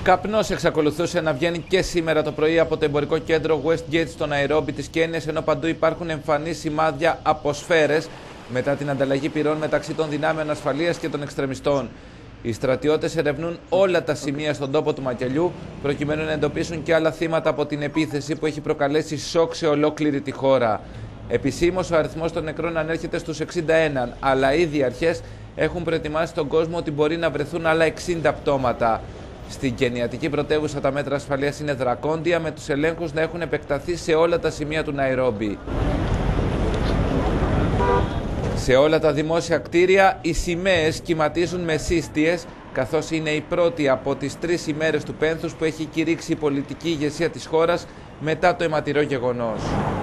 Καπνός εξακολουθούσε να βγαίνει και σήμερα το πρωί από το εμπορικό κέντρο Westgate στο Ναϊρόμπι της Κένυας, ενώ παντού υπάρχουν εμφανή σημάδια από σφαίρες μετά την ανταλλαγή πυρών μεταξύ των δυνάμεων ασφαλείας και των εξτρεμιστών. Οι στρατιώτες ερευνούν όλα τα σημεία στον τόπο του μακελιού, προκειμένου να εντοπίσουν και άλλα θύματα από την επίθεση που έχει προκαλέσει σοκ σε ολόκληρη τη χώρα. Επισήμως ο αριθμός των νεκρών ανέρχεται στους 61, αλλά ήδη οι αρχές έχουν προετοιμάσει τον κόσμο ότι μπορεί να βρεθούν άλλα 60 πτώματα. Στην κενιατική πρωτεύουσα τα μέτρα ασφαλείας είναι δρακόντια, με τους ελέγχους να έχουν επεκταθεί σε όλα τα σημεία του Ναϊρόμπι. Σε όλα τα δημόσια κτίρια οι σημαίες κυματίζουν με σύστιες, καθώς είναι η πρώτη από τις 3 ημέρες του πένθους που έχει κηρύξει η πολιτική ηγεσία της χώρας μετά το αιματηρό γεγονός.